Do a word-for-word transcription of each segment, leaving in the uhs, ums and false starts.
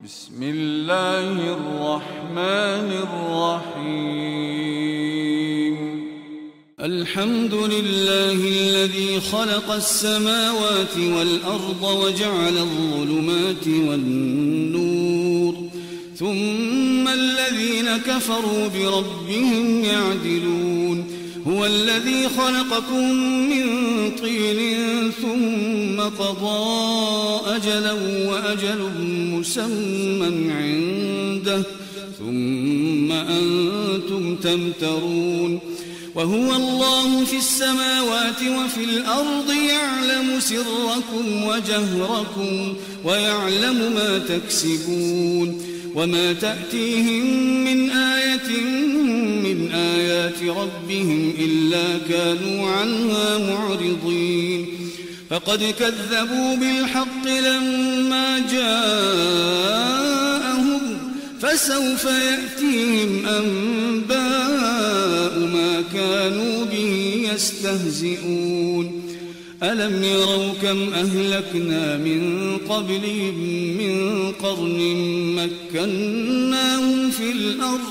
بسم الله الرحمن الرحيم. الحمد لله الذي خلق السماوات والأرض وجعل الظلمات والنور ثم الذين كفروا بربهم يعدلون. هو الذي خلقكم من طين ثم قضى أجلا وأجل مسمى عنده ثم أنتم تمترون. وهو الله في السماوات وفي الأرض يعلم سركم وجهركم ويعلم ما تكسبون. وما تأتيهم من آية من آيات ربهم إلا كانوا عنها معرضين. فقد كذبوا بالحق لما جاءهم فسوف يأتيهم أنباء ما كانوا به يستهزئون. ألم يروا كم أهلكنا من قبلهم من قرن مكناهم في الأرض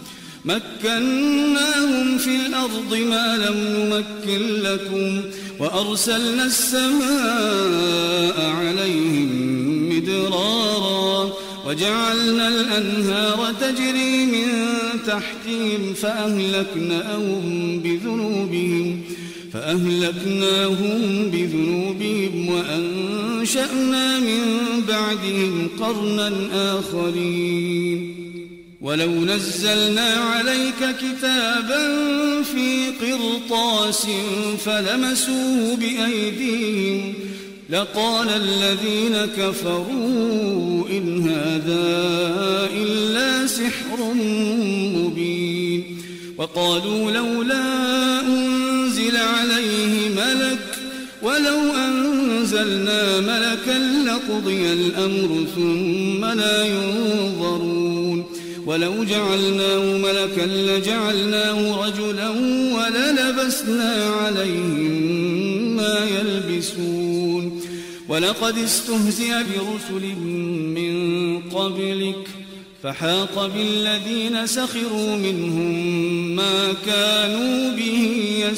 مكناهم في الأرض ما لم نمكن لكم وأرسلنا السماء عليهم مدرارا وجعلنا الأنهار تجري من تحتهم فأهلكناهم بذنوبهم فأهلكناهم بذنوبهم وأنشأنا من بعدهم قرنا آخرين. ولو نزلنا عليك كتابا في قرطاس فلمسوه بأيديهم لقال الذين كفروا إن هذا إلا سحر مبين. وقالوا لولا أنزل عليه ملك ولو أنزلنا ملكا لقضي الأمر ثم لا ينظرون. ولو جعلناه ملكا لجعلناه رجلا وللبسنا عليهم ما يلبسون. ولقد استهزئ برسل من قبلك فحاق بالذين سخروا منهم ما كانوا به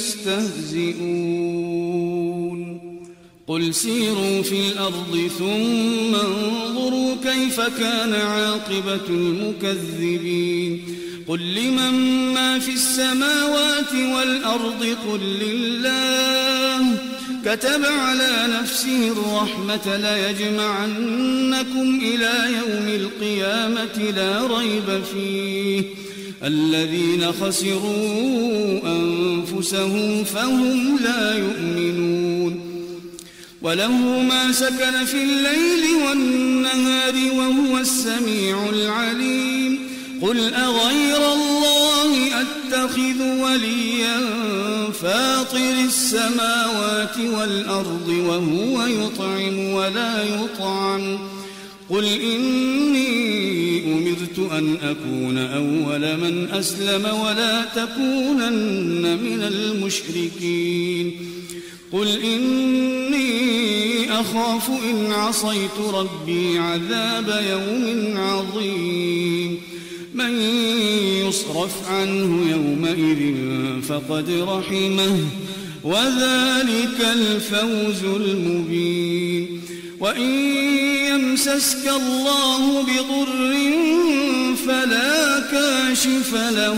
يستهزئون. قل سيروا في الأرض ثم انظروا كيف كان عاقبة المكذبين. قل لمن ما في السماوات والأرض قل لله كتب على نفسه الرحمة ليجمعنكم إلى يوم القيامة لا ريب فيه الذين خسروا أنفسهم فهم لا يؤمنون. وله ما سكن في الليل والنهار وهو السميع العليم. قل أغير الله أتخذ وليا فاطر السماوات والأرض وهو يطعم ولا يطعم. قل إني أمرت أن أكون أول من أسلم ولا تكونن من المشركين. قل إني أخاف إن عصيت ربي عذاب يوم عظيم. من يصرف عنه يومئذ فقد رحمه وذلك الفوز المبين. وإن يمسسك الله بضر فلا كاشف له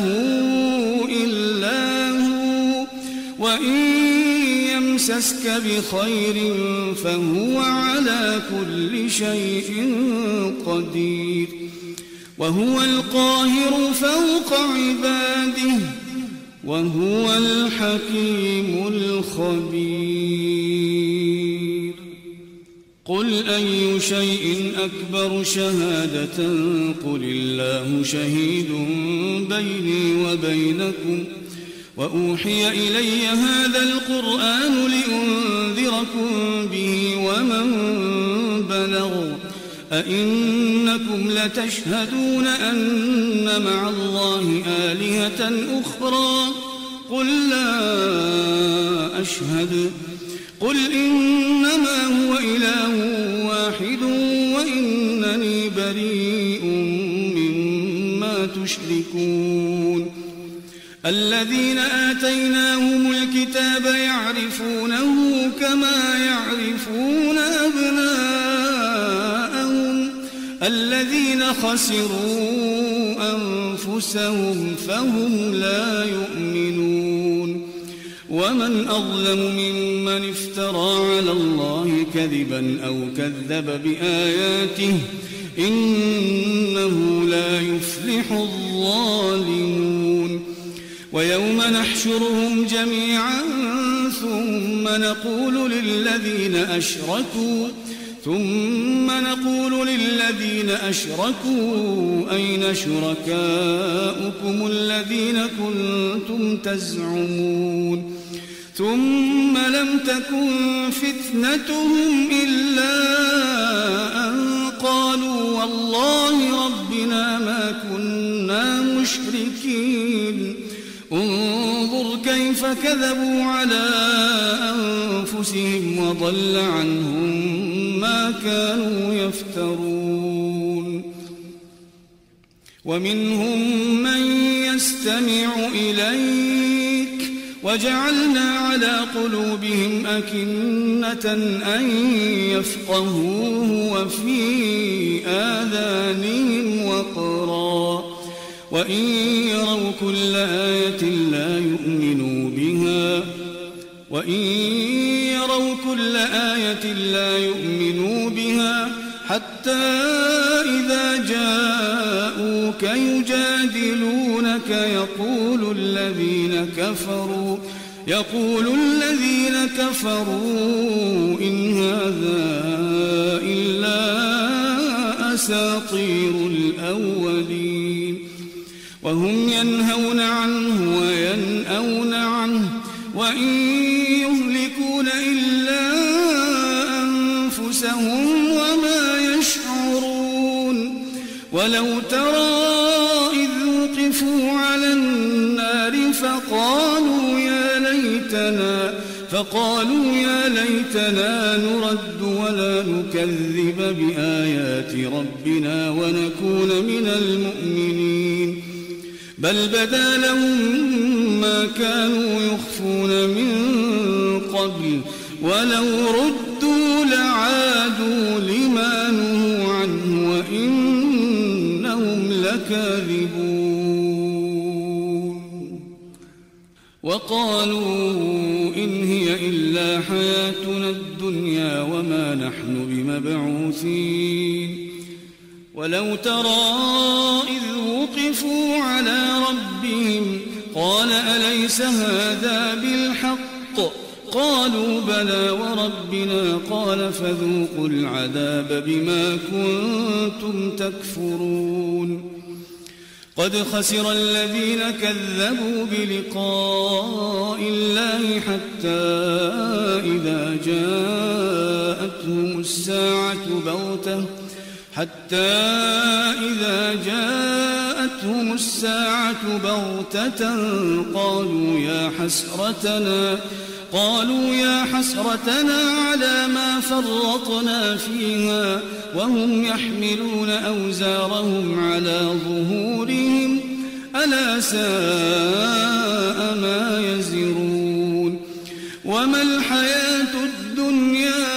إلا هو وإن يمسسك بخير فهو على كل شيء قدير. وهو القاهر فوق عباده وهو الحكيم الخبير. قل أي شيء أكبر شهادة قل الله شهيد بيني وبينكم وأوحي إلي هذا القرآن لأنذركم به ومن بلغ أئنكم لتشهدون أن مع الله آلهة أخرى قل لا أشهد قل إنما هو إله واحد وإنني بريء شيء مما تشركون الذين آتيناهم الكتاب يعرفونه كما يعرفون أبناءهم الذين خسروا أنفسهم فهم لا يؤمنون ومن أظلم ممن افترى على الله كذبا أو كذب بآياته إنه لا يفلح الظالمون ويوم نحشرهم جميعا ثم نقول للذين أشركوا ثم نقول للذين أشركوا أين شركاؤكم الذين كنتم تزعمون ثم لم تكن فتنتهم إلا أن قالوا والله ربنا ما كنا مشركين انظر كيف كذبوا على أنفسهم وضل عنهم ما كانوا يفترون ومنهم من يستمع إليك وجعلنا على قلوبهم أكنة أن يفقهوه وفي آذانهم وقرا وإن يروا كل آية لا يؤمنوا بها وإن يروا كل آية لا يؤمنوا بها حتى إذا جاءوك يجادلونك يقول الذين كفروا يقول الذين كفروا إن هذا إلا أساطير الأولين وهم ينهون عنه وينأون عنه وإن يهلكون إلا أنفسهم وما يشعرون ولو ترى إذ وقفوا على النار فقالوا يا ليتنا فقالوا يا ليتنا نرد ولا نكذب بآيات ربنا ونكون من المؤمنين بل بدا لهم ما كانوا يخفون من قبل ولو ردوا لعادوا لما نهوا عنه وإنهم لكاذبون وقالوا إن هي إلا حياتنا الدنيا وما نحن بمبعوثين ولو ترى إذ وقفوا على ربهم قال أليس هذا بالحق قالوا بلى وربنا قال فذوقوا العذاب بما كنتم تكفرون قد خسر الذين كذبوا بلقاء الله حتى إذا جاءتهم الساعة بغتة حتى إذا جاءتهم الساعة بغتة قالوا يا حسرتنا قالوا يا حسرتنا على ما فرطنا فيها وهم يحملون أوزارهم على ظهورهم ألا ساء ما يزرون وما الحياة الدنيا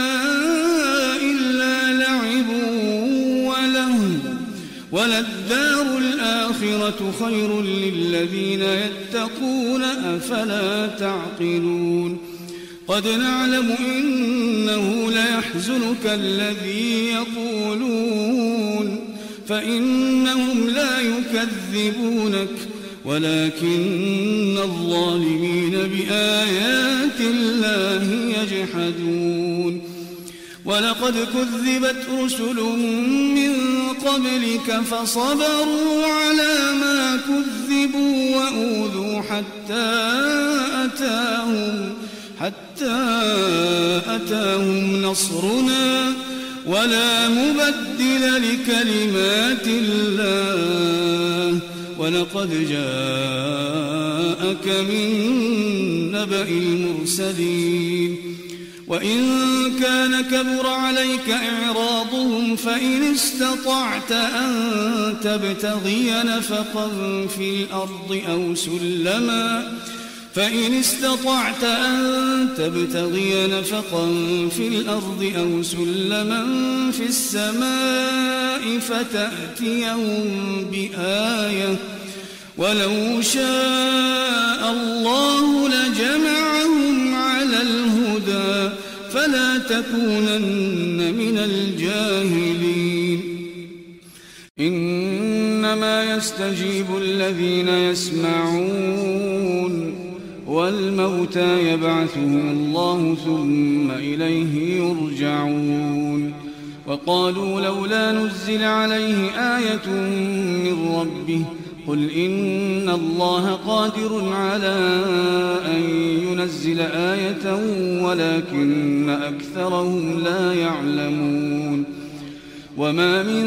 إلا لعب ولهو وللدار الآخرة خير للذين يتقون أفلا تعقلون قد نعلم إنه ليحزنك الذي يقولون فإنهم لا يكذبونك ولكن الظالمين بآيات الله يجحدون ولقد كذبت رسل من قبلك فصبروا على ما كذبوا وأوذوا حتى أتاهم حتى أتاهم نصرنا ولا مبدل لكلمات الله ولقد جاءك من نبأ المرسلين وإن كان كبر عليك إعراضهم فإن استطعت أن تبتغي نفقا في الأرض أو سلما فإن استطعت أن تبتغي نفقا في الأرض أو سلما في السماء فتأتيهم بآية ولو شاء الله لجمعهم على الهدى فلا تكونن من الجاهلين إنما يستجيب الذين يسمعون والموتى يبعثهم الله ثم إليه يرجعون وقالوا لولا نزل عليه آية من ربه قل إن الله قادر على أن ينزل آية ولكن أكثرهم لا يعلمون وما من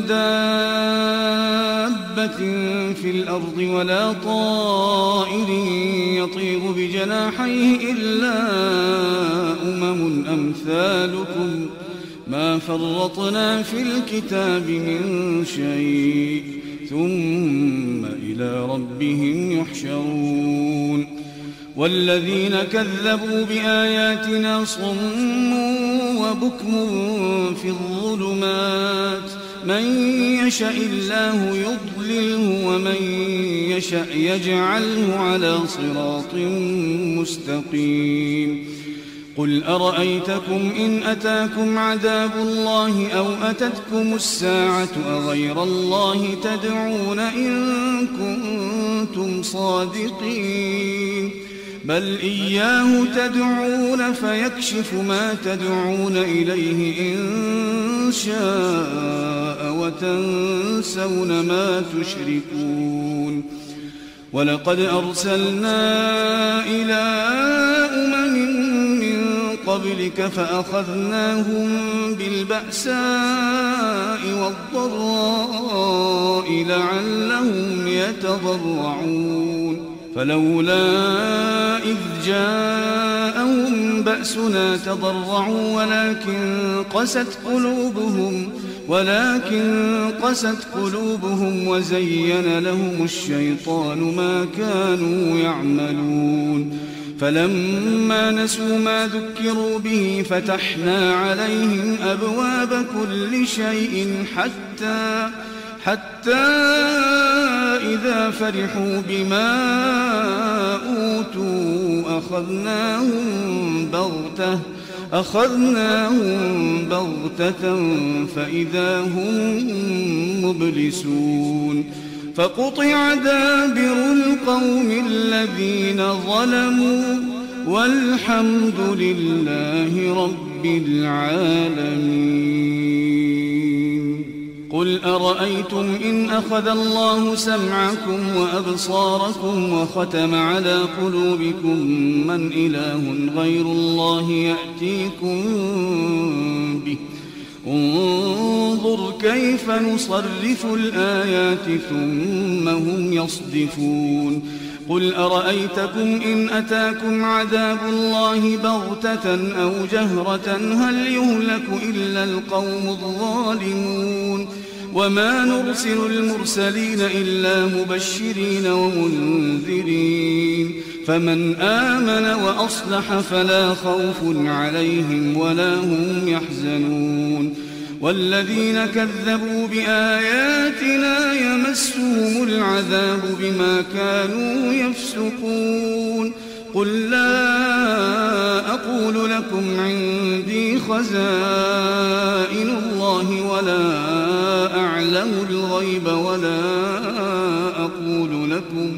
دابة في الأرض ولا طائر يطير بجناحيه إلا أمم أمثالكم ما فرطنا في الكتاب من شيء ثم إلى ربهم يحشرون والذين كذبوا بآياتنا صم وبكم في الظلمات من يشاء الله يضلله ومن يشاء يجعله على صراط مستقيم قل أرأيتكم إن أتاكم عذاب الله أو أتتكم الساعة أغير الله تدعون إن كنتم صادقين بل إياه تدعون فيكشف ما تدعون إليه إن شاء وتنسون ما تشركون ولقد أرسلنا إلى أمم من قبلك فأخذناهم بالبأساء والضراء لعلهم يتضرعون فلولا إذ جاءهم بأسنا تضرعوا ولكن قست قلوبهم ولكن قست قلوبهم وزين لهم الشيطان ما كانوا يعملون فلما نسوا ما ذكروا به فتحنا عليهم أبواب كل شيء حتى حتى إذا فرحوا بما أوتوا أخذناهم بغتة أخذناهم بغتة فإذا هم مبلسون فقطع دابر القوم الذين ظلموا والحمد لله رب العالمين قل أرأيتم إن أخذ الله سمعكم وأبصاركم وختم على قلوبكم من إله غير الله يأتيكم به انظر كيف نصرف الآيات ثم هم يصدفون قل أرأيتكم إن أتاكم عذاب الله بغتة أو جهرة هل يهلك إلا القوم الظالمون وما نرسل المرسلين إلا مبشرين ومنذرين فمن آمن وأصلح فلا خوف عليهم ولا هم يحزنون والذين كذبوا بآياتنا يمسهم العذاب بما كانوا يفسقون قل لا أقول لكم عندي خزائن الله ولا أعلم الغيب ولا أقول لكم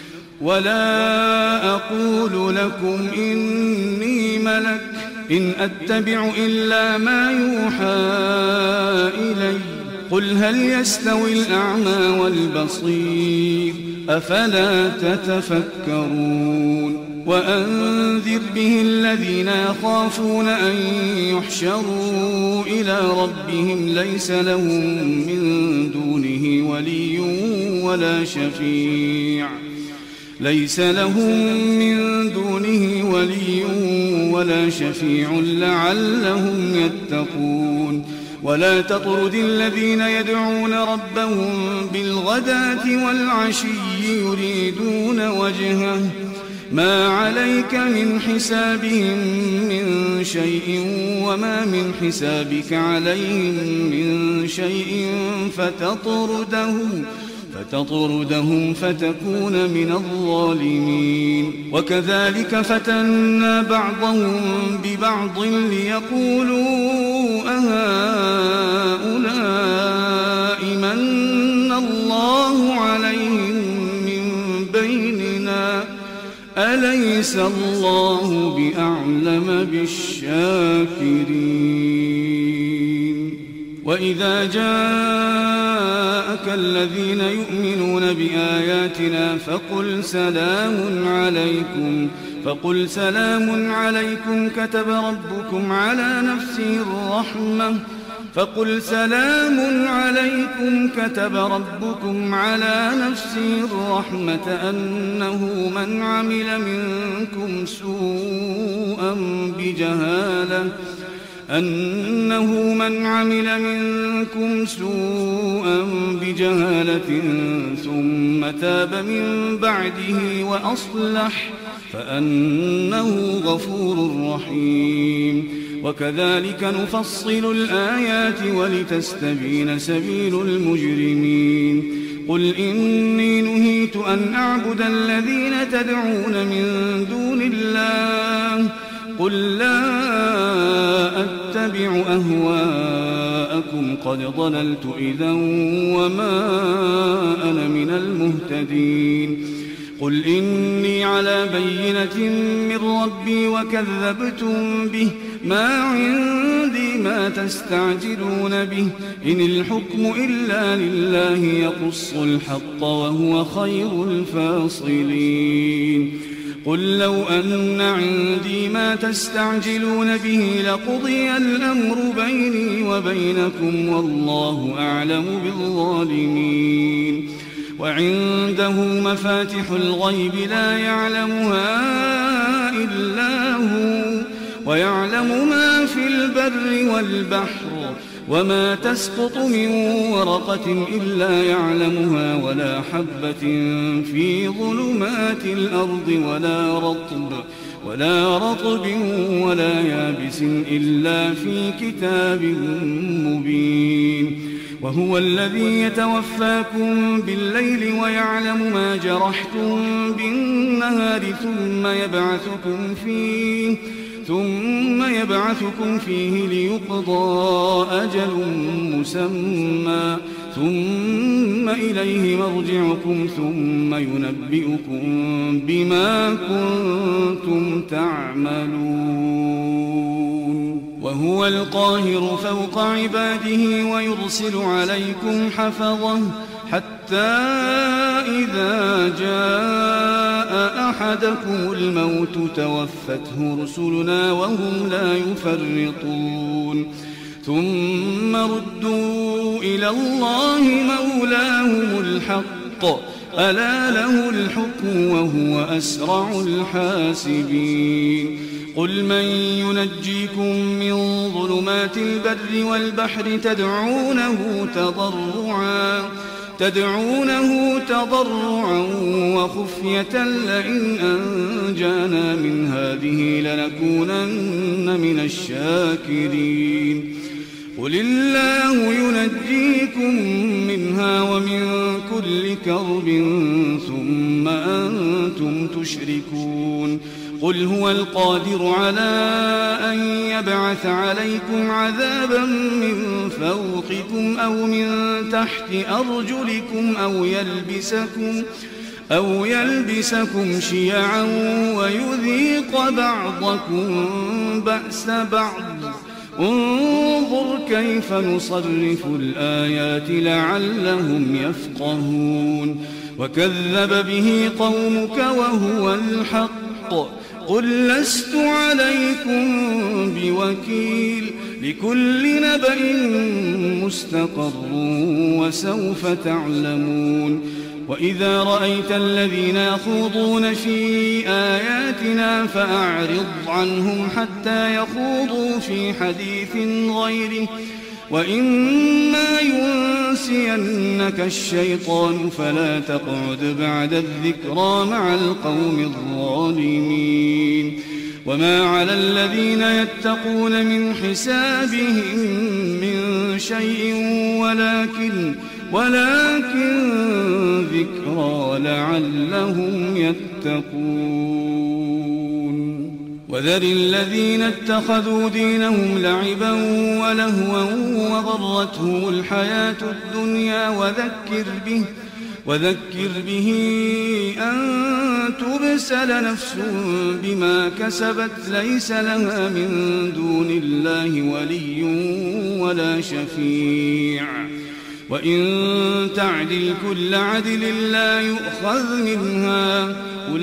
ولا أقول لكم إني ملك إن أتبع إلا ما يوحى إلي قل هل يستوي الأعمى والبصير أفلا تتفكرون وأنذر به الذين يخافون أن يحشروا إلى ربهم ليس لهم من دونه ولي ولا شفيع ليس لهم من دونه ولي ولا شفيع لعلهم يتقون ولا تطرد الذين يدعون ربهم بالغداة والعشي يريدون وجهه ما عليك من حسابهم من شيء وما من حسابك عليهم من شيء فتطردهم فتطردهم فتكون من الظالمين وكذلك فتنا بعضهم ببعض ليقولوا أهؤلاء من الله عليهم من بيننا أليس الله بأعلم بالشاكرين وإذا جاءك الذين يؤمنون بآياتنا فقل سلام عليكم فقل سلام عليكم كتب ربكم على نفسه الرحمة فقل سلام عليكم كتب ربكم على نفسه الرحمة أنه من عمل منكم سوءا بجهالة أنه من عمل منكم سوءا بجهالة ثم تاب من بعده وأصلح فأنه غفور رحيم وكذلك نفصل الآيات ولتستبين سبيل المجرمين قل إني نهيت أن أعبد الذين تدعون من دون الله قل لا أتبع أهواءكم قد ضللت إذا وما أنا من المهتدين قل إني على بينة من ربي وكذبتم به ما عندي ما تستعجلون به إن الحكم إلا لله يقص الحق وهو خير الفاصلين قل لو أن عندي ما تستعجلون به لقضي الأمر بيني وبينكم والله أعلم بالظالمين وعنده مفاتح الغيب لا يعلمها إلا هو ويعلم ما في البر والبحر وما تسقط من ورقة إلا يعلمها ولا حبة في ظلمات الأرض ولا رطب ولا رطب ولا يابس إلا في كتاب مبين وهو الذي يتوفاكم بالليل ويعلم ما جرحتم بالنهار ثم يبعثكم فيه ثم يبعثكم فيه ليقضى أجل مسمى ثم إليه مرجعكم ثم ينبئكم بما كنتم تعملون وهو القاهر فوق عباده ويرسل عليكم حفظه حتى إذا جاء أحدكم الموت توفته رسلنا وهم لا يفرطون ثم ردوا إلى الله مولاهم الحق ألا له الحكم وهو أسرع الحاسبين قل من ينجيكم من ظلمات البر والبحر تدعونه تضرعا تدعونه تضرعا وخفية لئن أنجانا من هذه لنكونن من الشاكرين قل الله ينجيكم منها ومن كل كرب ثم أنتم تشركون قل هو القادر على أن يبعث عليكم عذابا من فوقكم أو من تحت أرجلكم أو يلبسكم أو يلبسكم شيعا ويذيق بعضكم بأس بعض انظر كيف نصرف الآيات لعلهم يفقهون وكذب به قومك وهو الحق قل لست عليكم بوكيل لكل نبأ مستقر وسوف تعلمون وإذا رأيت الذين يخوضون في آياتنا فأعرض عنهم حتى يخوضوا في حديث غيره وإما ينسينك الشيطان فلا تقعد بعد الذكرى مع القوم الظالمين. وما على الذين يتقون من حسابهم من شيء ولكن ولكن ذكرى لعلهم يتقون. وذر الذين اتخذوا دينهم لعبا ولهوا وغرتهم الحياة الدنيا وذكر به وذكر به أن تبسل نفس بما كسبت ليس لها من دون الله ولي ولا شفيع وإن تعدل كل عدل لا يؤخذ منها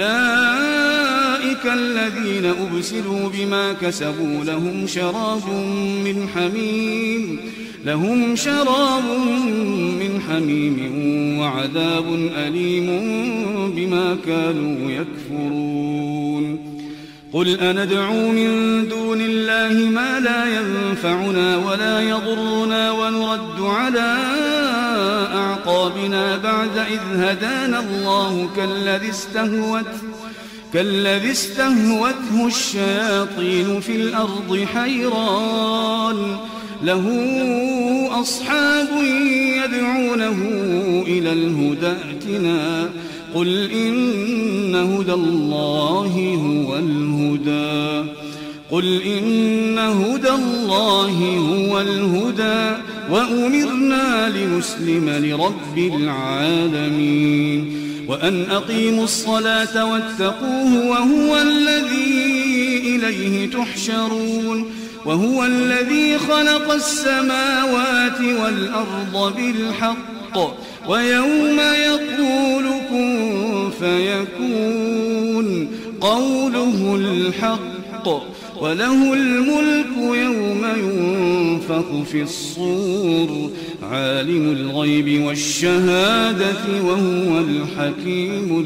أولئك الذين أبسلوا بما كسبوا لهم شراب من حميم لهم شراب من حميم وعذاب أليم بما كانوا يكفرون. قل أندعو من دون الله ما لا ينفعنا ولا يضرنا ونرد على أعقابنا بعد إذ هدانا الله كالذي استهوته كالذي استهوته الشياطين في الأرض حيران له أصحاب يدعونه إلى الهدى ائتنا قل إن هدى الله هو الهدى قل إن هدى الله هو الهدى وأمرنا لنسلم لرب العالمين وأن أقيموا الصلاة واتقوه وهو الذي إليه تحشرون وهو الذي خلق السماوات والأرض بالحق ويوم يقول كن فيكون قوله الحق وله الملك يوم ينفخ في الصور عالم الغيب والشهادة وهو الحكيم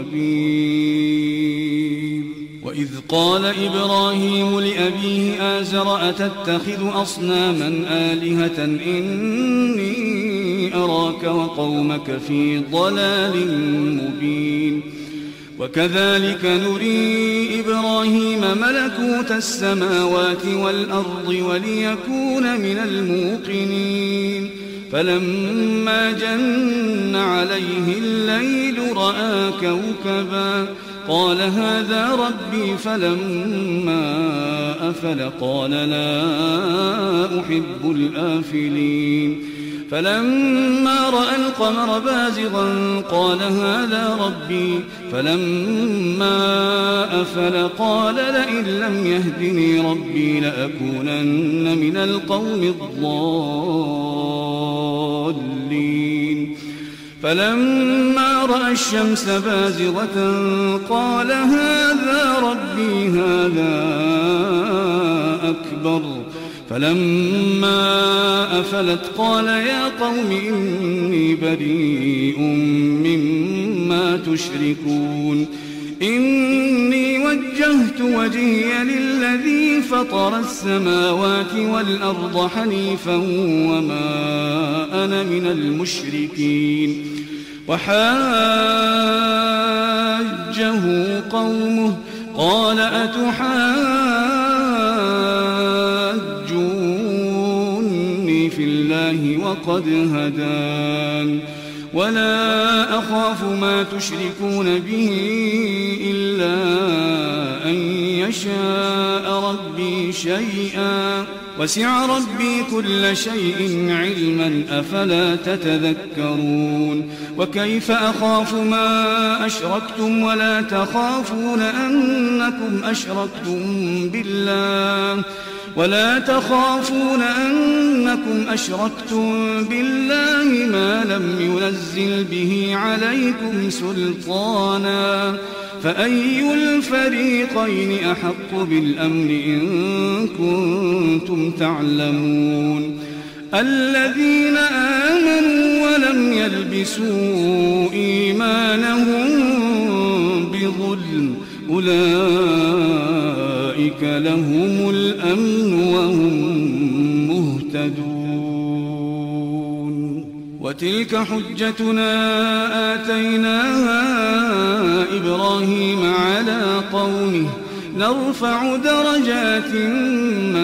الخبير. وإذ قال إبراهيم لأبيه آزر أتتخذ أصناما آلهة إني أراك وقومك في ضلال مبين. وكذلك نري إبراهيم ملكوت السماوات والأرض وليكون من الموقنين فلما جن عليه الليل رأى كوكبا قال هذا ربي فلما أفل قال لا أحب الآفلين فلما رأى القمر بازغا قال هذا ربي فلما أفل قال لئن لم يهدني ربي لأكونن من القوم الضالين فلما رأى الشمس بازغة قال هذا ربي هذا أكبر فلما أفلت قال يا قوم إني بريء مما تشركون إني وجهت وجهي للذي فطر السماوات والأرض حنيفا وما أنا من المشركين. وحاجه قومه قال أتحاجوني في الله وقد هدان ولا أخاف ما تشركون به إلا أن يشاء ربي شيئا وسع ربي كل شيء علما أفلا تتذكرون. وكيف أخاف ما أشركتم ولا تخافون أنكم أشركتم بالله ولا تخافون أنكم أشركتم بالله ما لم ينزل به عليكم سلطانا فأي الفريقين أحق بالأمن إن كنتم تعلمون. الذين آمنوا ولم يلبسوا إيمانهم وتلك حجتنا آتيناها إبراهيم على قومه نرفع درجات من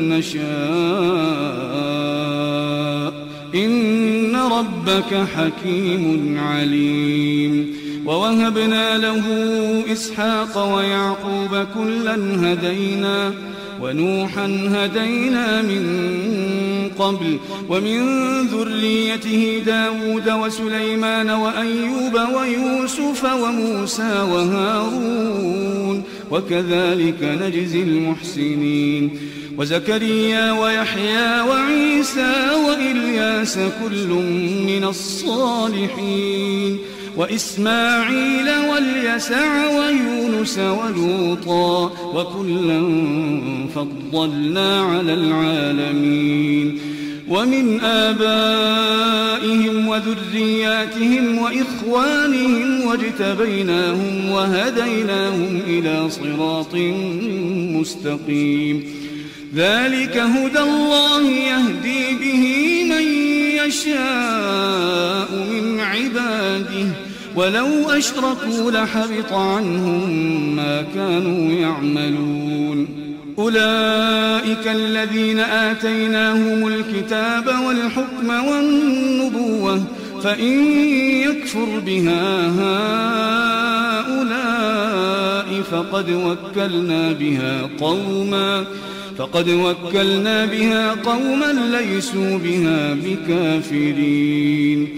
نشاء إن ربك حكيم عليم. ووهبنا له إسحاق ويعقوب كلا هدينا ونوحا هدينا من قبل ومن ذريته داود وسليمان وأيوب ويوسف وموسى وهارون وكذلك نجزي المحسنين. وزكريا ويحيى وعيسى وإلياس كل من الصالحين وإسماعيل واليسع ويونس ولوطا وكلا فضلنا على العالمين. ومن آبائهم وذرياتهم وإخوانهم واجتبيناهم وهديناهم إلى صراط مستقيم. ذلك هدى الله يهدي به من يشاء من عباده ولو أشركوا لحبط عنهم ما كانوا يعملون. أولئك الذين آتيناهم الكتاب والحكم والنبوة فإن يكفر بها هؤلاء فقد وكلنا بها قوما فقد وكلنا بها قوما ليسوا بها بكافرين.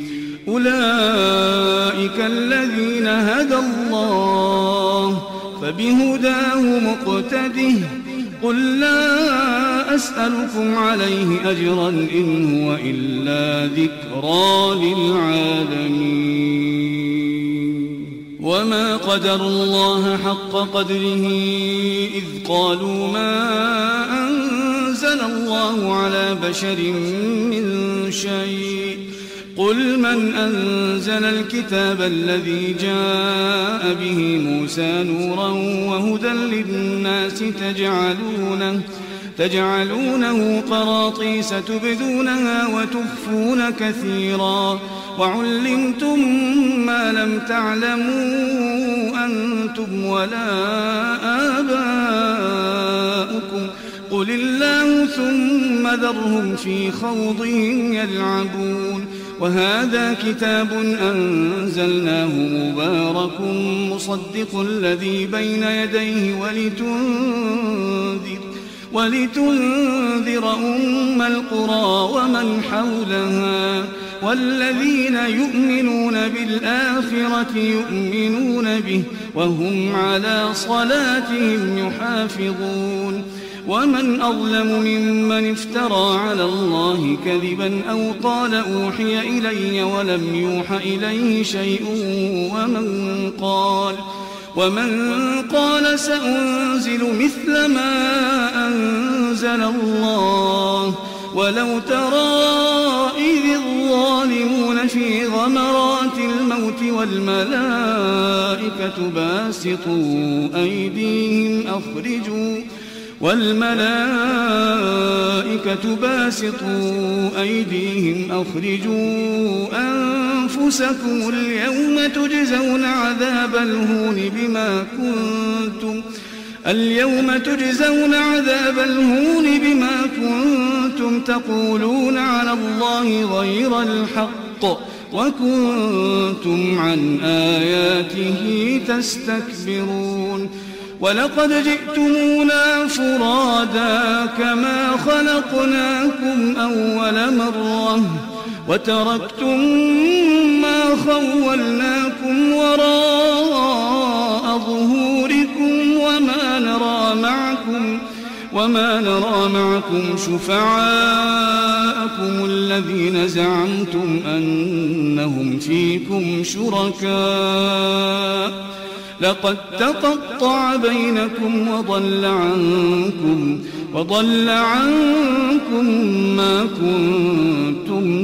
أولئك الذين هدى الله فبهداه مقتده قل لا أسألكم عليه أجرا إن هو إلا ذكرى للعالمين. وما قدروا الله حق قدره إذ قالوا ما أنزل الله على بشر من شيء قل من أنزل الكتاب الذي جاء به موسى نورا وهدى للناس تجعلونه, تجعلونه قراطيس تبدونها وتخفون كثيرا وعلمتم ما لم تعلموا أنتم ولا آباؤكم قل الله ثم ذرهم في خوضهم يلعبون. وهذا كتاب أنزلناه مبارك مصدق الذي بين يديه ولتنذر, ولتنذر أم القرى ومن حولها والذين يؤمنون بالآخرة يؤمنون به وهم على صلاتهم يحافظون. ومن أظلم ممن افترى على الله كذبا أو قال أوحي إلي ولم يوح إليه شيء ومن قال, ومن قال سأنزل مثل ما أنزل الله ولو ترى إذ الظالمون في غمرات الموت والملائكة باسطوا أيديهم أخرجوا والملائكة باسطوا أيديهم أخرجوا أنفسكم اليوم تجزون عذاب الهون بما كنتم اليوم تجزون عذاب الهون بما كنتم تقولون على الله غير الحق وكنتم عن آياته تستكبرون. ولقد جئتمونا فرادا كما خلقناكم أول مرة وتركتم ما خولناكم وراء ظهوركم وما نرى معكم وما نرى معكم شفعاءكم الذين زعمتم أنهم فيكم شركاء لقد تقطع بينكم وضل عنكم وضل عنكم ما كنتم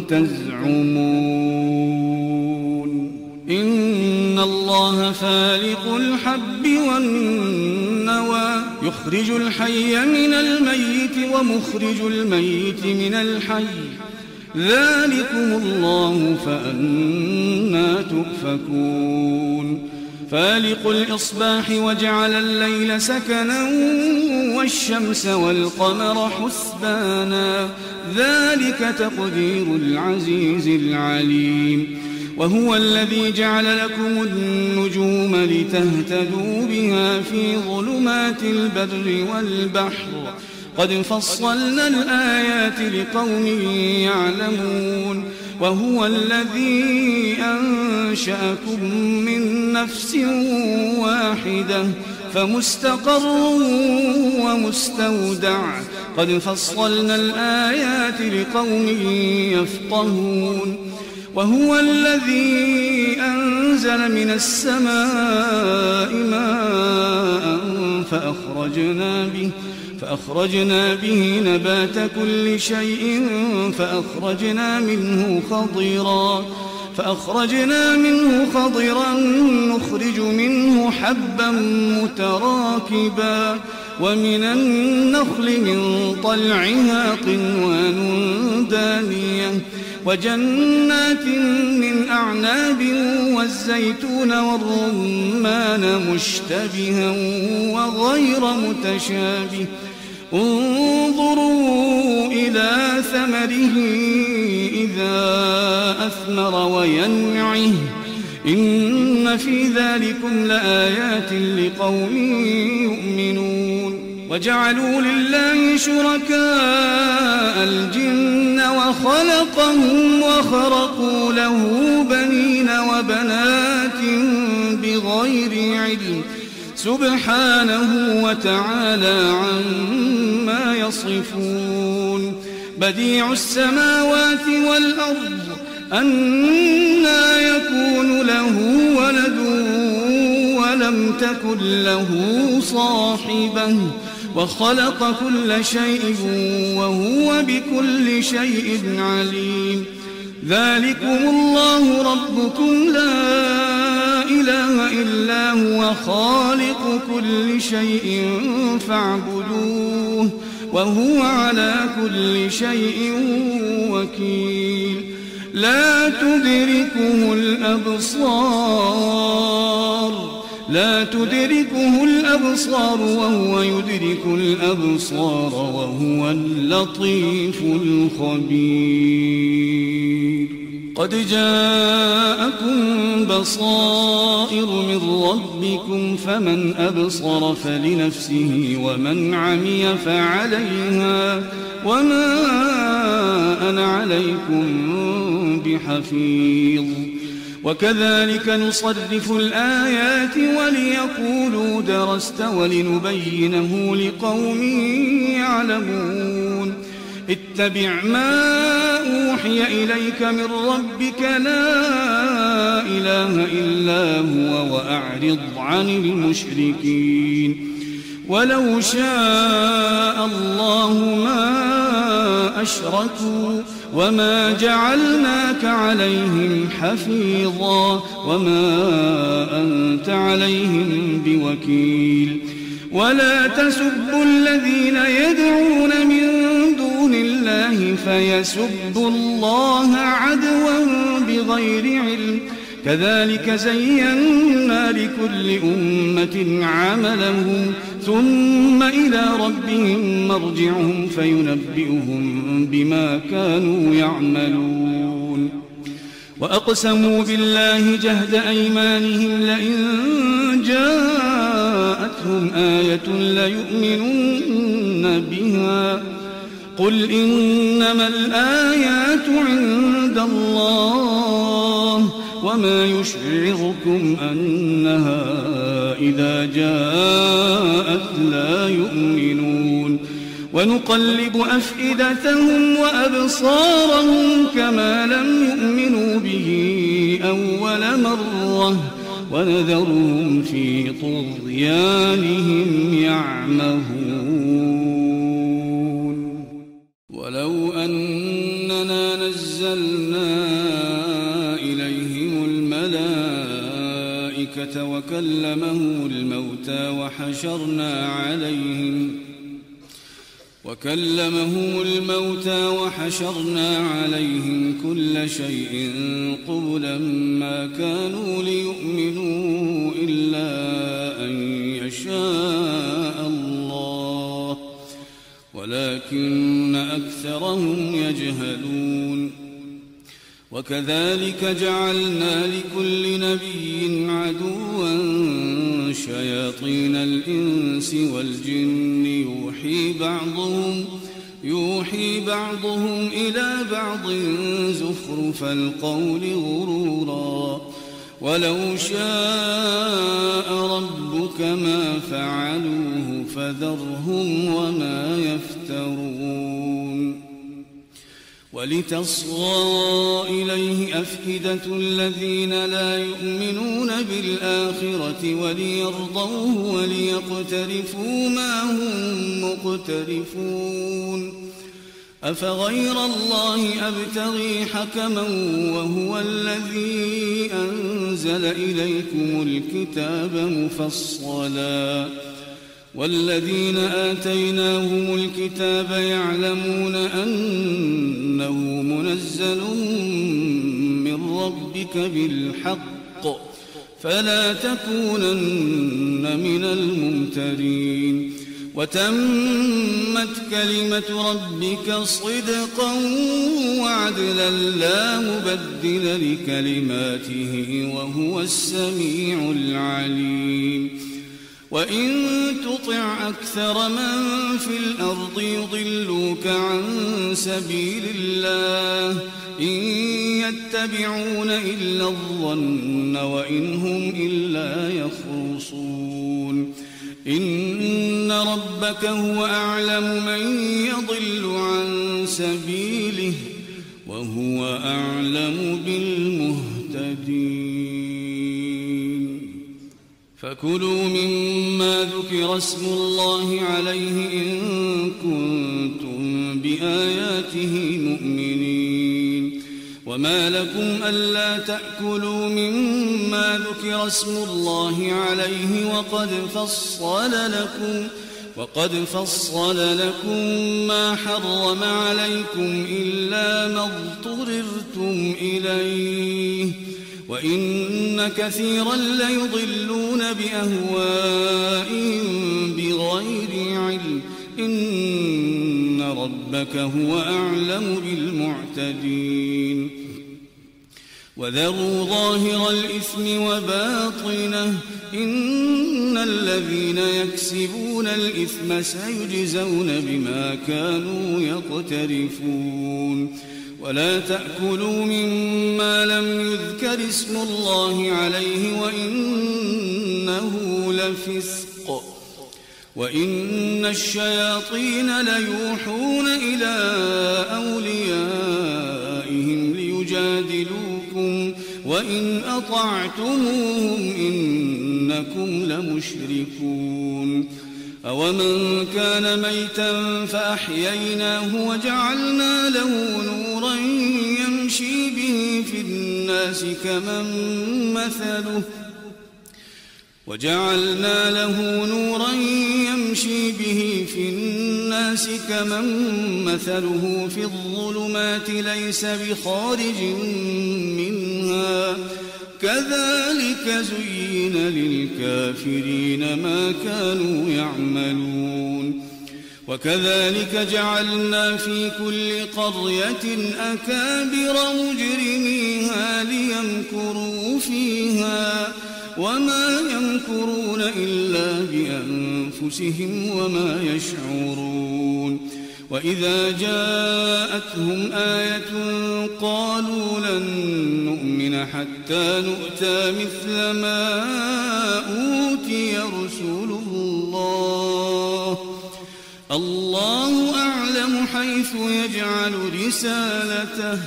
تزعمون. إن الله فالق الحب والنوى يخرج الحي من الميت ومخرج الميت من الحي ذلكم الله فأنى تؤفكون فالق الإصباح وجعل الليل سكنا والشمس والقمر حسبانا ذلك تقدير العزيز العليم وهو الذي جعل لكم النجوم لتهتدوا بها في ظلمات البر والبحر قد فصلنا الآيات لقوم يعلمون وهو الذي أنشأكم من نفس واحدة فمستقر ومستودع قد فصلنا الآيات لقوم يفقهون وهو الذي أنزل من السماء ماء فأخرجنا به فأخرجنا به نبات كل شيء فأخرجنا منه خضرا فأخرجنا منه خضرا نخرج منه حبا متراكبا ومن النخل من طلعها قنوان دانية وجنات من أعناب والزيتون والرمان مشتبها وغير متشابه انظروا إلى ثمره إذا أثمر وينعه إن في ذلكم لآيات لقوم يؤمنون وجعلوا لله شركاء الجن وخلقهم وخرقوا له بنين وبنات بغير علم سبحانه وتعالى عما يصفون بديع السماوات والأرض أنى يكون له ولد ولم تكن له صاحبة وخلق كل شيء وهو بكل شيء عليم ذلكم الله ربكم لا إله إلا هو خالق كل شيء فاعبدوه وهو على كل شيء وكيل لا تدركه الأبصار لا تدركه الأبصار وهو يدرك الأبصار وهو اللطيف الخبير قد جاءكم بصائر من ربكم فمن أبصر فلنفسه ومن عمي فعليها وما أنا عليكم بحفيظ وكذلك نصرف الآيات وليقولوا درست ولنبينه لقوم يعلمون اتبع ما أوحي إليك من ربك لا إله إلا هو وأعرض عن المشركين ولو شاء الله ما أشركوا وما جعلناك عليهم حفيظا وما أنت عليهم بوكيل ولا تسبوا الذين يدعون من دون الله فيسبوا الله عدوا بغير علم كذلك زينا لكل أمة عملهم ثم إلى ربهم مرجعهم فينبئهم بما كانوا يعملون وأقسموا بالله جهد أيمانهم لئن جاءتهم آية ليؤمنن بها قل إنما الآيات عند الله وما يشعركم أنها إذا جاءت لا يؤمنون ونقلب أفئدتهم وأبصارهم كما لم يؤمنوا به أول مرة ونذرهم في طغيانهم يعمهون ولو أننا نزلنا إليهم الملائكة وكلمهم الموتى وحشرنا عليهم وكلمهم الموتى وحشرنا عليهم كل شيء قبلا ما كانوا ليؤمنوا إلا أن يشاء الله ولكن أكثرهم يجهلون. وكذلك جعلنا لكل نبي عدوا شياطين الإنس والجن يوحي بعضهم يوحي بعضهم إلى بعض زخرف القول غرورا ولو شاء ربك ما فعلوه فذرهم وما يفترون. ولتصغى إليه أفئدة الذين لا يؤمنون بالآخرة وليرضوه وليقترفوا ما هم مقترفون. أفغير الله أبتغي حكما وهو الذي أنزل إليكم الكتاب مفصلا والذين آتيناهم الكتاب يعلمون أنه منزل من ربك بالحق فلا تكونن من الممترين. وتمت كلمة ربك صدقا وعدلا لا مبدل لكلماته وهو السميع العليم. وإن تطع أكثر من في الأرض يضلوك عن سبيل الله إن يتبعون إلا الظن وإن هم إلا يخرصون. إن ربك هو أعلم من يضل عن سبيله وهو أعلم بالمهتدين. فكلوا مما ذكر اسم الله عليه إن كنتم بآياته مؤمنين. وما لكم ألا تأكلوا مما ذكر اسم الله عليه وقد فصل لكم وقد فصل لكم ما حرم عليكم إلا ما اضطررتم إليه وإن كثيرا ليضلون بأهوائهم بغير علم إن ربك هو أعلم بالمعتدين. وذروا ظاهر الإثم وباطنه إن الذين يكسبون الإثم سيجزون بما كانوا يقترفون. ولا تأكلوا مما لم يذكر اسم الله عليه وإنه لفسق وإن الشياطين ليوحون إلى أوليائهم ليجادلوكم وإن أطعتموهم إنكم لمشركون. أومن كان ميتا فأحييناه وجعلنا له نورا يمشي به في الناس كمن مثله وجعلنا له نورا يمشي به في الناس كمن مثله في الظلمات ليس بخارج منها كذلك زين للكافرين ما كانوا يعملون. وكذلك جعلنا في كل قرية أكابر مجرميها ليمكروا فيها وما يمكرون إلا بأنفسهم وما يشعرون. وإذا جاءتهم آية قالوا لن نؤمن حتى نؤتى مثل ما أوتي رسل الله الله أعلم حيث يجعل رسالته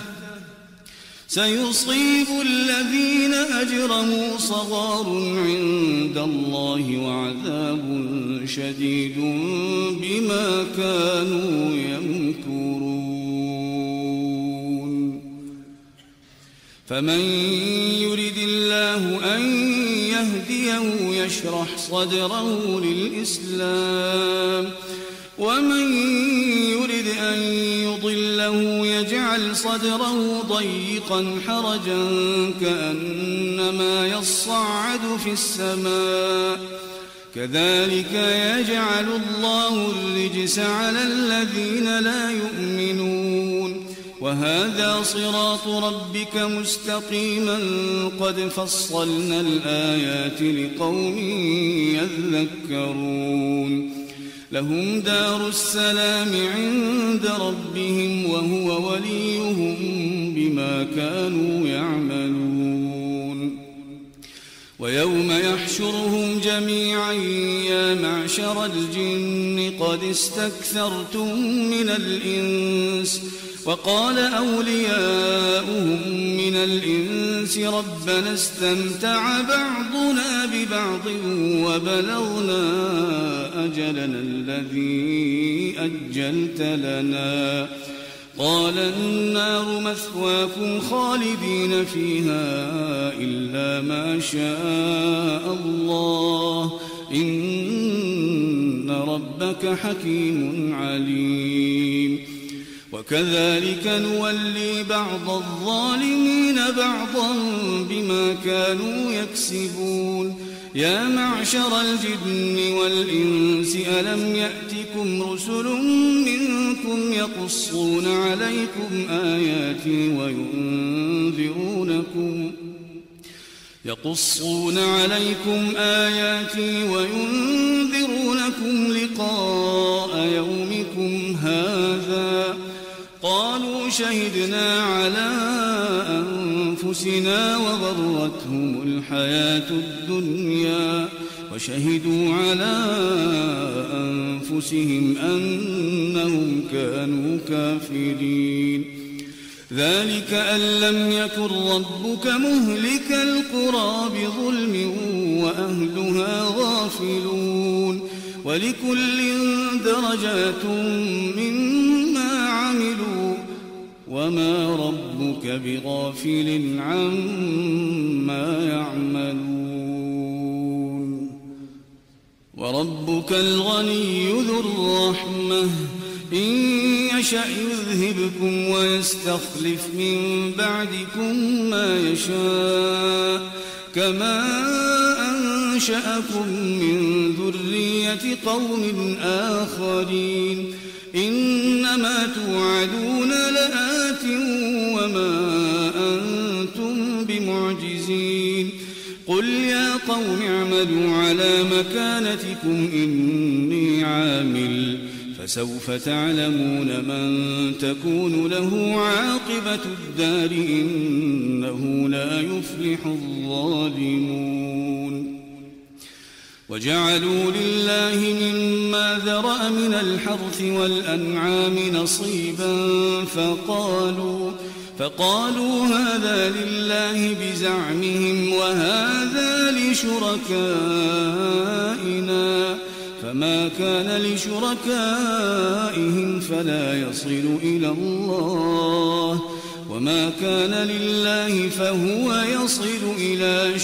سيصيب الذين أجرموا صغار عند الله وعذاب شديد بما كانوا يمكرون. فمن يرد الله أن يهديه يشرح صدره للإسلام ومن يرد أن يضله يجعل صدره ضيقا حرجا كأنما يصعد في السماء كذلك يجعل الله الرجس على الذين لا يؤمنون وهذا صراط ربك مستقيما قد فصلنا الآيات لقوم يذكرون لهم دار السلام عند ربهم وهو وليهم بما كانوا يعملون ويوم يحشرهم جميعا يا معشر الجن قد استكثرتم من الإنس وقال أولياؤهم من الإنس ربنا استمتع بعضنا ببعض وبلغنا أجلنا الذي أجلت لنا قال النار مثواكم خالدين فيها إلا ما شاء الله إن ربك حكيم عليم وكذلك نولي بعض الظالمين بعضا بما كانوا يكسبون يا معشر الجن والإنس ألم يأتكم رسل منكم يقصون عليكم آياتي وينذرونكم يقصون عليكم آياتي وينذرونكم لقاء يومكم هذا قالوا شهدنا على أنفسنا وغرتهم الحياة الدنيا وشهدوا على أنفسهم أنهم كانوا كافرين ذلك أن لم يكن ربك مهلك القرى بظلم وأهلها غافلون ولكل درجات مما عملوا وما ربك بغافل عما يعملون وربك الغني ذو الرحمة إن يشأ يذهبكم ويستخلف من بعدكم ما يشاء كما أنشأكم من ذرية قوم آخرين إنما توعدون لآت وما أنتم بمعجزين قل يا قوم اعملوا على مكانتكم إني عامل فسوف تعلمون من تكون له عاقبة الدار إنه لا يفلح الظالمون وجعلوا لله مما ذرأ من الحرث والأنعام نصيبا فقالوا فقالوا هذا لله بزعمهم وهذا لشركائنا فما كان لشركائهم فلا يصل إلى الله وما كان لله فهو يصل إلى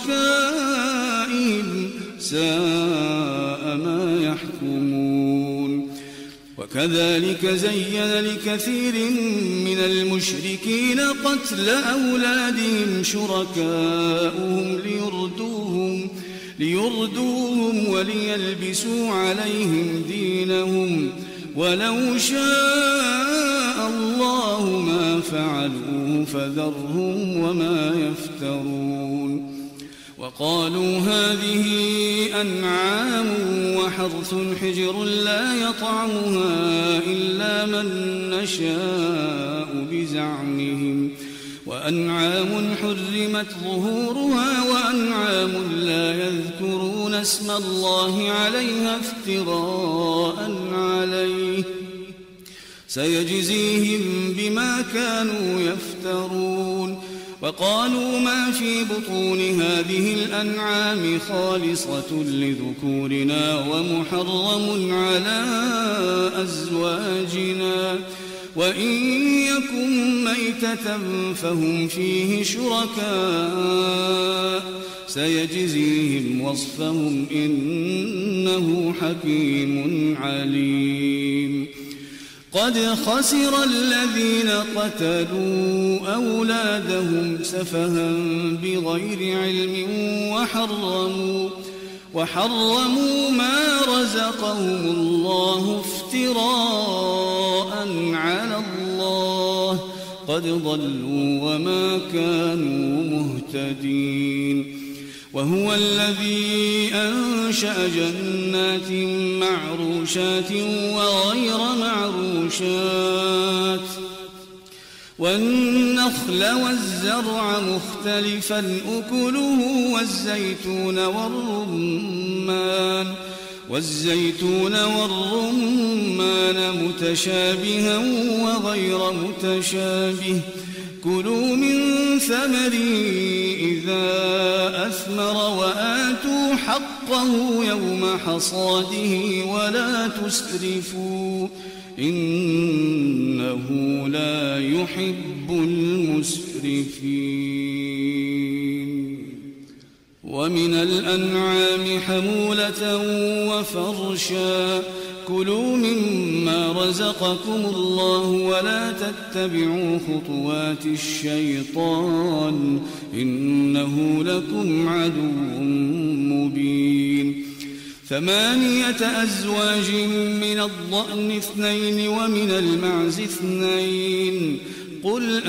شركائهم ساء ما يحكمون وكذلك زين لكثير من المشركين قتل أولادهم شركاؤهم ليردوهم ليردوهم وليلبسوا عليهم دينهم ولو شاء الله ما فعلوه فذرهم وما يفترون وقالوا هذه أنعام وحرث حجر لا يطعمها إلا من نشاء بزعمهم وأنعام حرمت ظهورها وأنعام لا يذكرون اسم الله عليها افتراء عليه سيجزيهم بما كانوا يفترون وقالوا ما في بطون هذه الأنعام خالصة لذكورنا ومحرم على أزواجنا وإن يكن ميتة فهم فيه شركاء سيجزيهم وصفهم إنه حكيم عليم. قد خسر الذين قتلوا أولادهم سفها بغير علم وحرموا وحرموا ما رزقهم الله افتراء على الله قد ضلوا وما كانوا مهتدين. وهو الذي أنشأ جنات معروشات وغير معروشات والنخل والزرع مختلفا أكله والزيتون والرمان والزيتون والرمان متشابها وغير متشابه كلوا من ثمره إذا أثمر وآتوا حقه يوم حصاده ولا تسرفوا إنه لا يحب المسرفين. ومن الأنعام حمولة وفرشا كلوا مما رزقكم الله ولا تتبعوا خطوات الشيطان إنه لكم عدو مبين. ثمانية أزواج من الضأن اثنين ومن المعز اثنين قل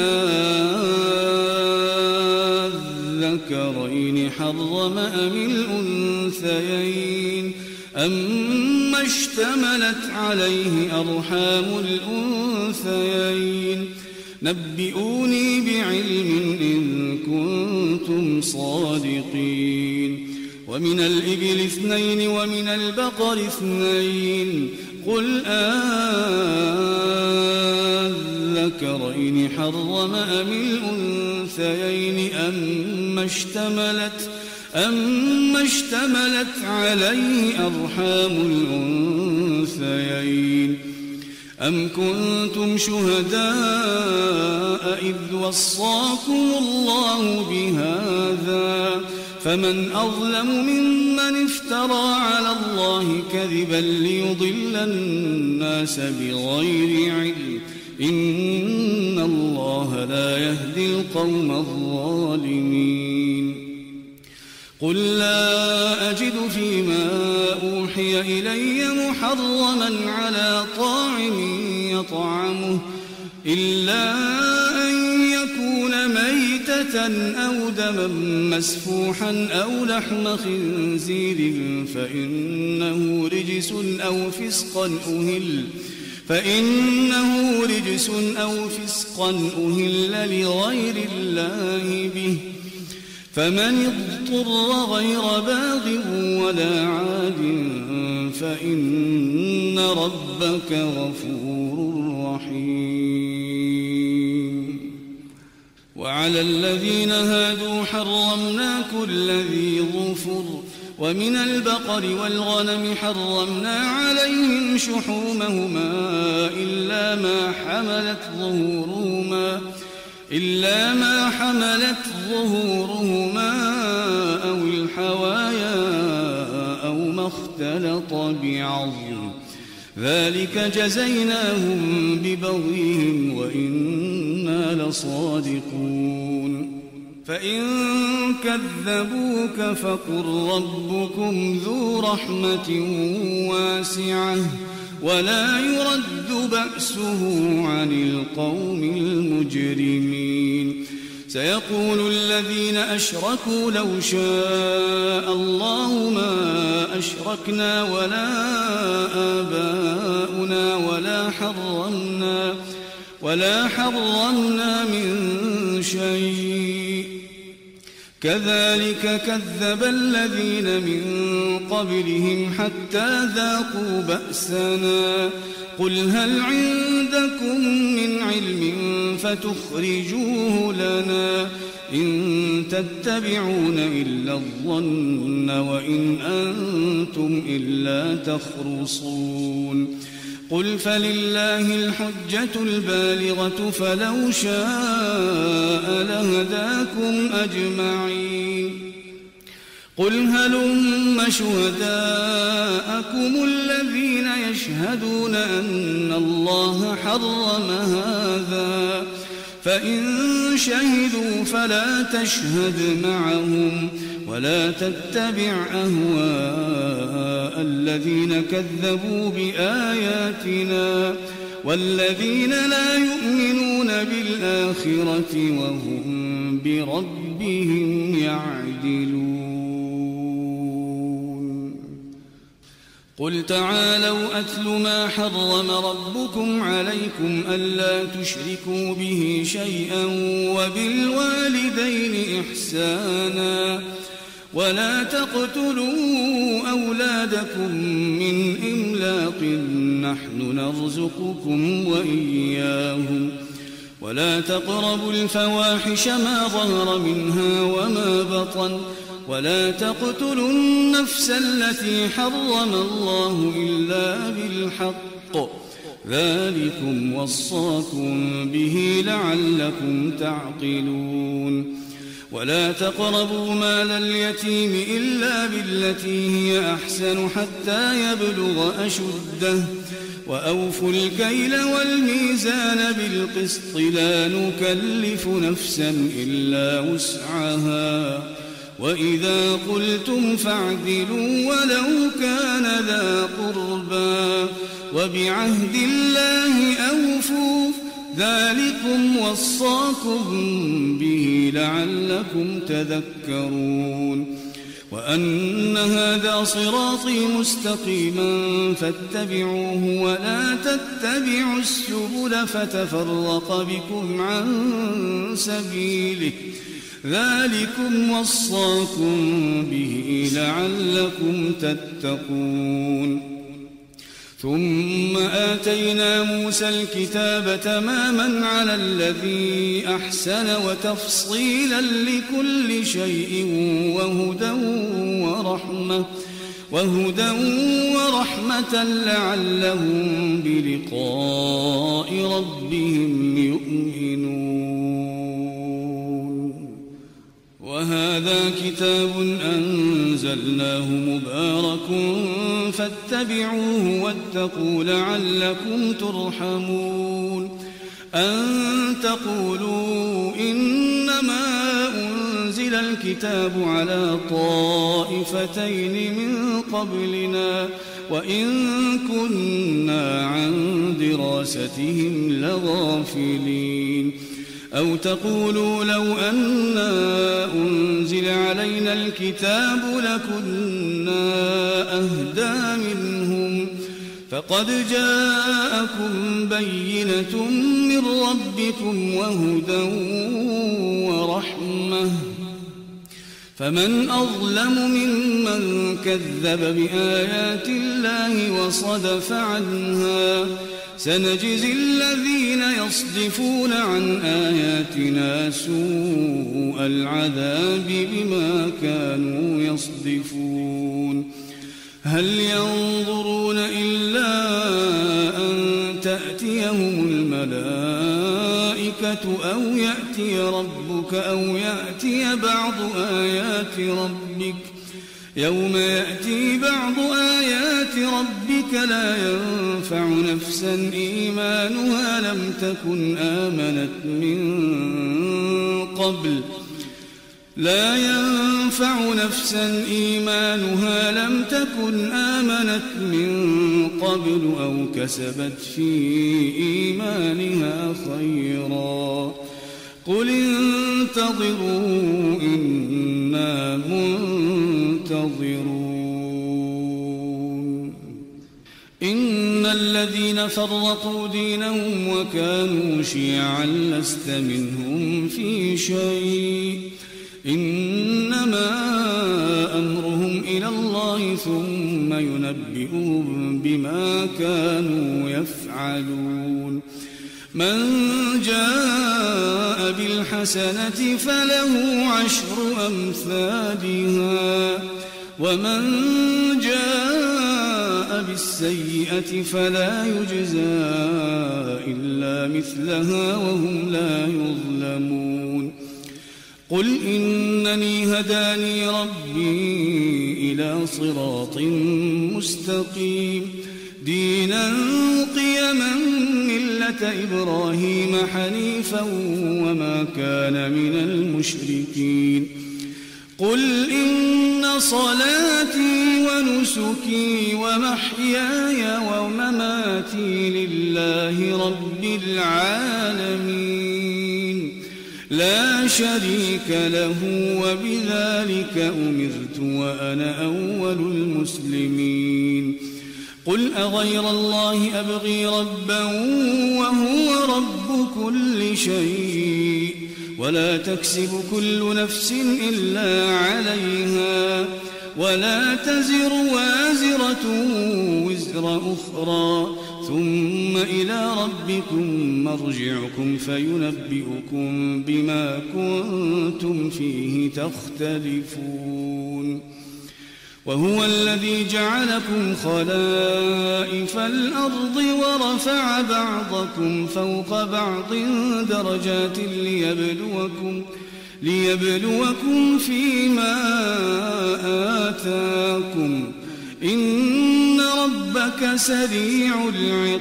أذكرين حرم أم الأنثيين أما اشتملت عليه أرحام الأنثيين نبئوني بعلم إن كنتم صادقين. ومن الإبل اثنين ومن البقر اثنين قل أذكرين حرم أم الأنثيين أما اشتملت أما اشتملت عليه أرحام الأنثيين أم كنتم شهداء إذ وصاكم الله بهذا فمن أظلم ممن افترى على الله كذبا ليضل الناس بغير علم إن الله لا يهدي القوم الظالمين. قل لا أجد فيما أوحي إلي محرما على طاعم يطعمه إلا أن يكون ميتة أو دما مسفوحا أو لحم خنزير فإنه رجس أو فسقا أهل فإنه رجس أو فسقا أهل لغير الله به فمن اضطر غير باغ ولا عاد فإن ربك غفور رحيم. وعلى الذين هادوا حرمنا كل ذي ظفر ومن البقر والغنم حرمنا عليهم شحومهما إلا ما حملت ظهورهما إلا ما حملت ظهورهما أو الحوايا أو ما اختلط بعظم ذلك جزيناهم ببغيهم وإنا لصادقون. فإن كذبوك فقل ربكم ذو رحمة واسعة ولا يرد بأسه عن القوم المجرمين. سيقول الذين أشركوا لو شاء الله ما أشركنا ولا آباؤنا ولا حرمنا ولا حرمنا من شيء كذلك كذب الذين من قبلهم حتى ذاقوا بأسنا قل هل عندكم من علم فتخرجوه لنا إن تتبعون إلا الظن وإن أنتم إلا تخرصون. قل فلله الحجة البالغة فلو شاء لهداكم أجمعين. قل هلم شهداءكم الذين يشهدون أن الله حرم هذا فإن شهدوا فلا تشهد معهم ولا تتبع أهواء الذين كذبوا بآياتنا والذين لا يؤمنون بالآخرة وهم بربهم يعدلون. قل تعالوا أتل ما حرم ربكم عليكم ألا تشركوا به شيئا وبالوالدين إحسانا ولا تقتلوا أولادكم من إملاق نحن نرزقكم وإياهم ولا تقربوا الفواحش ما ظهر منها وما بطن ولا تقتلوا النفس التي حرم الله إلا بالحق ذلكم وصاكم به لعلكم تعقلون. ولا تقربوا مال اليتيم إلا بالتي هي أحسن حتى يبلغ أشده وأوفوا الكيل والميزان بالقسط لا نكلف نفسا إلا وسعها وإذا قلتم فاعدلوا ولو كان ذا قربى وبعهد الله أوفوا ذلكم وصاكم به لعلكم تذكرون. وأن هذا صراطي مستقيما فاتبعوه ولا تتبعوا السبل فتفرق بكم عن سبيله ذلكم وصاكم به لعلكم تتقون. ثم آتينا موسى الكتاب تماما على الذي أحسن وتفصيلا لكل شيء وهدى ورحمة وهدى ورحمة لعلهم بلقاء ربهم يؤمنون. وهذا كتاب أنزلناه مبارك فاتبعوه واتقوا لعلكم ترحمون. أن تقولوا إنما أنزل الكتاب على طائفتين من قبلنا وإن كنا عن دراستهم لغافلين. أو تقولوا لو أنا أنزل علينا الكتاب لكنا أهدى منهم فقد جاءكم بينة من ربكم وهدى ورحمة فمن أظلم ممن كذب بآيات الله وصدف عنها سنجزي الذين يصدفون عن آياتنا سوء العذاب بما كانوا يصدفون. هل ينظرون إلا أن تأتيهم الملائكة أو يأتي ربك أو يأتي بعض آيات ربك يوم يأتي بعض آيات ربك لا ينفع نفسا إيمانها لم تكن آمنت من قبل لا ينفع نفسا إيمانها لم تكن آمنت من قبل أو كسبت في إيمانها خيرا قل انتظروا إنا منتظرون. إن الذين فرقوا دينهم وكانوا شيعا لست منهم في شيء إنما أمرهم إلى الله ثم ينبئهم بما كانوا يفعلون. من جاء بالحسنة فله عشر أمثالها ومن جاء بالسيئة فلا يجزى إلا مثلها وهم لا يظلمون. قل إنني هداني ربي إلى صراط مستقيم دينا قيما ملة إبراهيم حنيفا وما كان من المشركين قل إن صلاتي ونسكي ومحياي ومماتي لله رب العالمين لا شريك له وبذلك أمرت وأنا أول المسلمين قل أغير الله أبغي ربا وهو رب كل شيء ولا تكسب كل نفس إلا عليها ولا تزر وازرة وزر أخرى ثم إلى ربكم مرجعكم فينبئكم بما كنتم فيه تختلفون وهو الذي جعلكم خلائف الأرض ورفع بعضكم فوق بعض درجات ليبلوكم ليبلوكم فيما آتاكم إن ربك سريع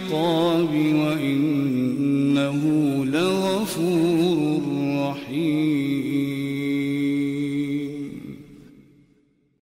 العقاب وإنه لغفور رحيم